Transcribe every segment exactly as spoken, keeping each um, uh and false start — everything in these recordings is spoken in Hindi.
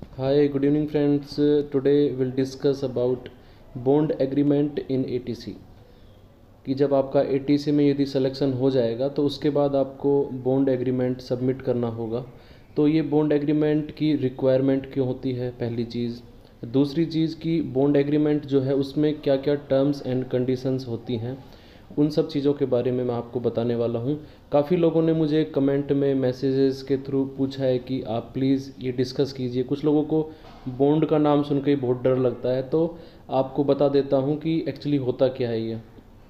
Hi, good evening, friends. Uh, today we'll discuss about bond agreement in A T C. कि जब आपका A T C में यदि सिलेक्शन हो जाएगा तो उसके बाद आपको बॉन्ड एग्रीमेंट सबमिट करना होगा। तो ये बॉन्ड एग्रीमेंट की रिक्वायरमेंट क्यों होती है, पहली चीज़। दूसरी चीज़ कि बॉन्ड एग्रीमेंट जो है उसमें क्या क्या टर्म्स एंड कंडीशंस होती हैं, उन सब चीज़ों के बारे में मैं आपको बताने वाला हूँ। काफ़ी लोगों ने मुझे कमेंट में मैसेजेस के थ्रू पूछा है कि आप प्लीज़ ये डिस्कस कीजिए। कुछ लोगों को बॉन्ड का नाम सुन के ही बहुत डर लगता है, तो आपको बता देता हूँ कि एक्चुअली होता क्या है ये।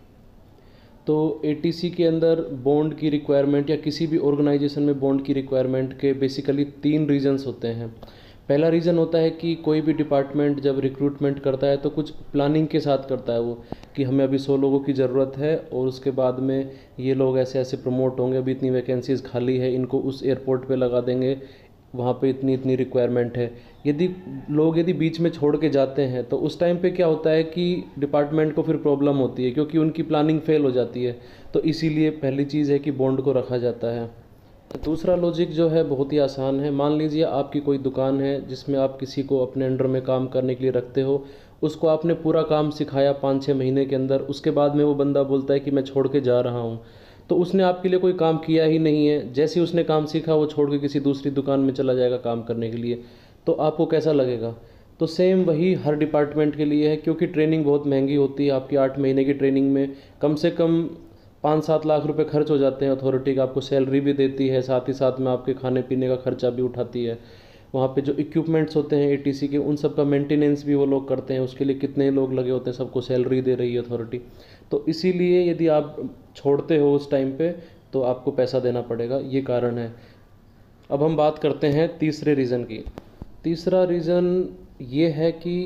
तो A T C के अंदर बॉन्ड की रिक्वायरमेंट या किसी भी ऑर्गेनाइजेशन में बॉन्ड की रिक्वायरमेंट के बेसिकली तीन रीजंस होते हैं। पहला रीज़न होता है कि कोई भी डिपार्टमेंट जब रिक्रूटमेंट करता है तो कुछ प्लानिंग के साथ करता है वो, कि हमें अभी सौ लोगों की ज़रूरत है और उसके बाद में ये लोग ऐसे ऐसे प्रमोट होंगे, अभी इतनी वैकेंसीज़ खाली है, इनको उस एयरपोर्ट पे लगा देंगे, वहाँ पे इतनी इतनी रिक्वायरमेंट है। यदि लोग यदि बीच में छोड़ के जाते हैं तो उस टाइम पे क्या होता है कि डिपार्टमेंट को फिर प्रॉब्लम होती है, क्योंकि उनकी प्लानिंग फेल हो जाती है। तो इसीलिए पहली चीज़ है कि बॉन्ड को रखा जाता है। दूसरा लॉजिक जो है बहुत ही आसान है। मान लीजिए आपकी कोई दुकान है जिसमें आप किसी को अपने अंडर में काम करने के लिए रखते हो, उसको आपने पूरा काम सिखाया पाँच छः महीने के अंदर, उसके बाद में वो बंदा बोलता है कि मैं छोड़ के जा रहा हूँ, तो उसने आपके लिए कोई काम किया ही नहीं है। जैसे ही उसने काम सीखा वो छोड़ के किसी दूसरी दुकान में चला जाएगा काम करने के लिए, तो आपको कैसा लगेगा। तो सेम वही हर डिपार्टमेंट के लिए है, क्योंकि ट्रेनिंग बहुत महंगी होती है। आपकी आठ महीने की ट्रेनिंग में कम से कम पाँच सात लाख रुपए खर्च हो जाते हैं। अथॉरिटी का आपको सैलरी भी देती है, साथ ही साथ में आपके खाने पीने का खर्चा भी उठाती है। वहाँ पे जो इक्विपमेंट्स होते हैं एटीसी के, उन सब का मेंटेनेंस भी वो लोग करते हैं। उसके लिए कितने लोग लगे होते हैं, सबको सैलरी दे रही है अथॉरिटी। तो इसीलिए यदि आप छोड़ते हो उस टाइम पे तो आपको पैसा देना पड़ेगा, ये कारण है। अब हम बात करते हैं तीसरे रीज़न की। तीसरा रीज़न ये है कि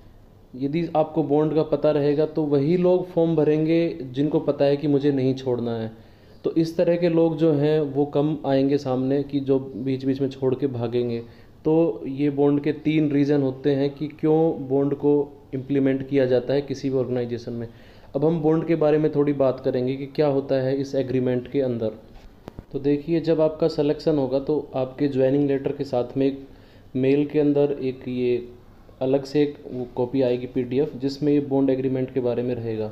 यदि आपको बॉन्ड का पता रहेगा तो वही लोग फॉर्म भरेंगे जिनको पता है कि मुझे नहीं छोड़ना है। तो इस तरह के लोग जो हैं वो कम आएंगे सामने, कि जो बीच बीच में छोड़ के भागेंगे। तो ये बॉन्ड के तीन रीज़न होते हैं कि क्यों बॉन्ड को इम्प्लीमेंट किया जाता है किसी भी ऑर्गेनाइजेशन में। अब हम बॉन्ड के बारे में थोड़ी बात करेंगे कि क्या होता है इस एग्रीमेंट के अंदर। तो देखिए, जब आपका सिलेक्शन होगा तो आपके ज्वाइनिंग लेटर के साथ में एक मेल के अंदर एक ये अलग से एक वो कॉपी आएगी पीडीएफ, जिसमें ये बॉन्ड एग्रीमेंट के बारे में रहेगा।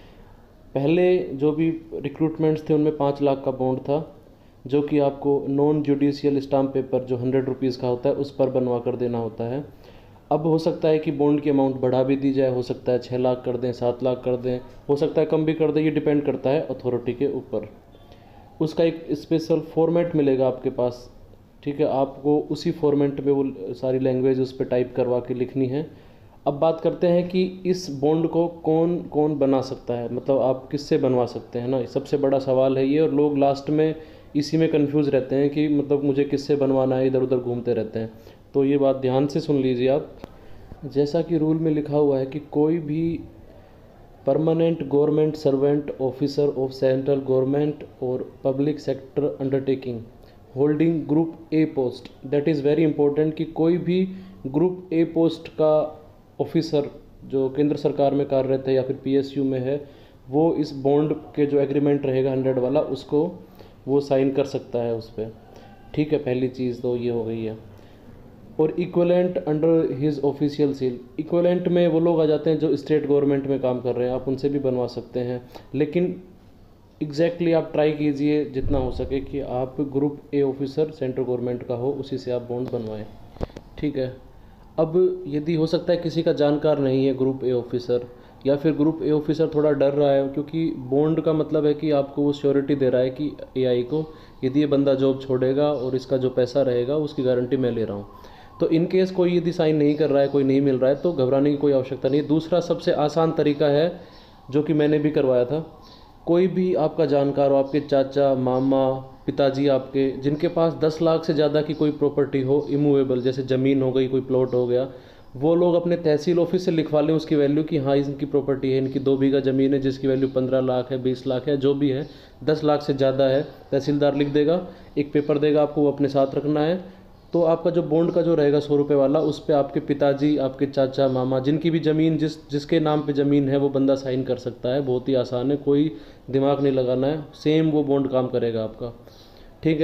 पहले जो भी रिक्रूटमेंट्स थे उनमें पाँच लाख का बॉन्ड था, जो कि आपको नॉन जुडिशियल स्टाम्प पेपर जो हंड्रेड रुपीज़ का होता है उस पर बनवा कर देना होता है। अब हो सकता है कि बॉन्ड की अमाउंट बढ़ा भी दी जाए, हो सकता है छः लाख कर दें, सात लाख कर दें, हो सकता है कम भी कर दें, ये डिपेंड करता है अथॉरिटी के ऊपर। उसका एक स्पेशल फॉर्मेट मिलेगा आपके पास, ठीक है। आपको उसी फॉर्मेट में वो सारी लैंग्वेज उस पर टाइप करवा के लिखनी है। अब बात करते हैं कि इस बॉन्ड को कौन कौन बना सकता है, मतलब आप किससे बनवा सकते हैं ना, सबसे बड़ा सवाल है ये। और लोग लास्ट में इसी में कंफ्यूज रहते हैं कि मतलब मुझे किससे बनवाना है, इधर उधर घूमते रहते हैं। तो ये बात ध्यान से सुन लीजिए आप। जैसा कि रूल में लिखा हुआ है कि कोई भी permanent government servant officer of central government और public sector undertaking holding group A post, that is very important, कि कोई भी ग्रुप ए पोस्ट का ऑफिसर जो केंद्र सरकार में कार्यरत है या फिर पीएसयू में है, वो इस बॉन्ड के जो एग्रीमेंट रहेगा हंड्रेड वाला, उसको वो साइन कर सकता है उस पर, ठीक है। पहली चीज़ तो ये हो गई है। और equivalent under his official seal, equivalent में वो लोग आ जाते हैं जो स्टेट गवर्नमेंट में काम कर रहे हैं, आप उनसे भी बनवा सकते हैं। लेकिन एग्जैक्टली exactly आप ट्राई कीजिए जितना हो सके कि आप group A officer central government का हो, उसी से आप बॉन्ड बनवाएं, ठीक है। अब यदि हो सकता है किसी का जानकार नहीं है ग्रुप ए ऑफिसर, या फिर ग्रुप ए ऑफिसर थोड़ा डर रहा है, क्योंकि बॉन्ड का मतलब है कि आपको वो श्योरिटी दे रहा है कि एआई को, यदि ये बंदा जॉब छोड़ेगा और इसका जो पैसा रहेगा उसकी गारंटी मैं ले रहा हूँ। तो इन केस कोई यदि साइन नहीं कर रहा है, कोई नहीं मिल रहा है, तो घबराने की कोई आवश्यकता नहीं है। दूसरा सबसे आसान तरीका है जो कि मैंने भी करवाया था। कोई भी आपका जानकार हो, आपके चाचा, मामा, पिताजी आपके, जिनके पास दस लाख से ज़्यादा की कोई प्रॉपर्टी हो इमूवेबल, जैसे ज़मीन हो गई, कोई प्लॉट हो गया, वो लोग अपने तहसील ऑफिस से लिखवा लें उसकी वैल्यू, कि हाँ इनकी प्रॉपर्टी है, इनकी दो बीघा ज़मीन है जिसकी वैल्यू पंद्रह लाख है, बीस लाख है, जो भी है, दस लाख से ज़्यादा है, तहसीलदार लिख देगा, एक पेपर देगा आपको, वो अपने साथ रखना है। तो आपका जो बॉन्ड का जो रहेगा सौ रुपये वाला, उस पर आपके पिताजी, आपके चाचा, मामा, जिनकी भी ज़मीन, जिस जिसके नाम पे ज़मीन है, वो बंदा साइन कर सकता है। बहुत ही आसान है, कोई दिमाग नहीं लगाना है, सेम वो बॉन्ड काम करेगा आपका, ठीक है।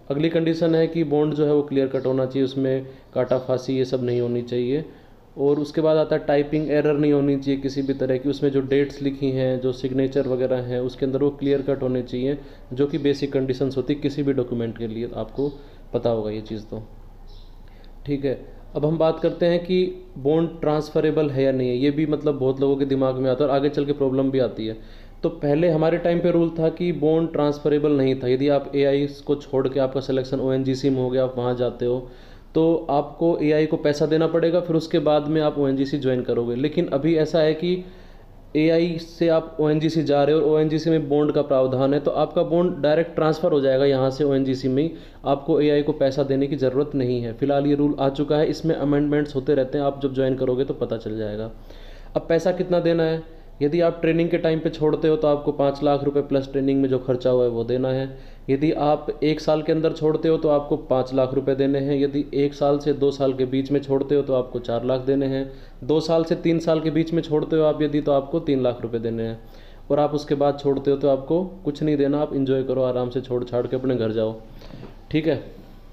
अगली कंडीशन है कि बॉन्ड जो है वो क्लियर कट होना चाहिए, उसमें काटा फांसी ये सब नहीं होनी चाहिए। और उसके बाद आता है टाइपिंग एरर नहीं होनी चाहिए किसी भी तरह की, उसमें जो डेट्स लिखी हैं, जो सिग्नेचर वगैरह हैं उसके अंदर वो क्लियर कट होने चाहिए, जो कि बेसिक कंडीशंस होती है किसी भी डॉक्यूमेंट के लिए, आपको पता होगा ये चीज़ तो। ठीक है, अब हम बात करते हैं कि बॉन्ड ट्रांसफरेबल है या नहीं है। ये भी मतलब बहुत लोगों के दिमाग में आता है और आगे चल के प्रॉब्लम भी आती है। तो पहले हमारे टाइम पे रूल था कि बॉन्ड ट्रांसफरेबल नहीं था। यदि आप एआई को छोड़ के आपका सिलेक्शन ओएनजीसी में हो गया, आप वहाँ जाते हो तो आपको एआई को पैसा देना पड़ेगा, फिर उसके बाद में आप ओएनजीसी ज्वाइन करोगे। लेकिन अभी ऐसा है कि एआई से आप ओएनजीसी जा रहे हो और ओएनजीसी में बॉन्ड का प्रावधान है, तो आपका बॉन्ड डायरेक्ट ट्रांसफ़र हो जाएगा यहाँ से ओएनजीसी में ही, आपको एआई को पैसा देने की ज़रूरत नहीं है। फिलहाल ये रूल आ चुका है, इसमें अमेंडमेंट्स होते रहते हैं, आप जब ज्वाइन करोगे तो पता चल जाएगा। अब पैसा कितना देना है, यदि आप ट्रेनिंग के टाइम पे छोड़ते हो तो आपको पाँच लाख रुपए प्लस ट्रेनिंग में जो खर्चा हुआ है वो देना है। यदि आप एक साल के अंदर छोड़ते हो तो आपको पाँच लाख रुपए देने हैं। यदि एक साल से दो साल के बीच में छोड़ते हो तो आपको चार लाख देने हैं। दो साल से तीन साल के बीच में छोड़ते हो आप यदि, तो आपको तीन लाख रुपए देने हैं। और आप उसके बाद छोड़ते हो तो आपको कुछ नहीं देना, आप इंजॉय करो, आराम से छोड़ छाड़ के अपने घर जाओ। ठीक है,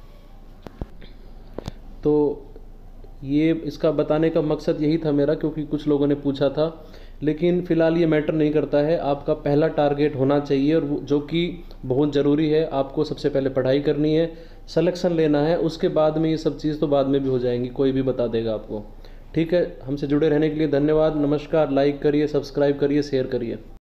तो ये इसका बताने का मकसद यही था मेरा, क्योंकि कुछ लोगों ने पूछा था। लेकिन फ़िलहाल ये मैटर नहीं करता है, आपका पहला टारगेट होना चाहिए और जो कि बहुत ज़रूरी है। आपको सबसे पहले पढ़ाई करनी है, सिलेक्शन लेना है, उसके बाद में ये सब चीज़ तो बाद में भी हो जाएंगी, कोई भी बता देगा आपको। ठीक है, हमसे जुड़े रहने के लिए धन्यवाद, नमस्कार। लाइक करिए, सब्सक्राइब करिए, शेयर करिए।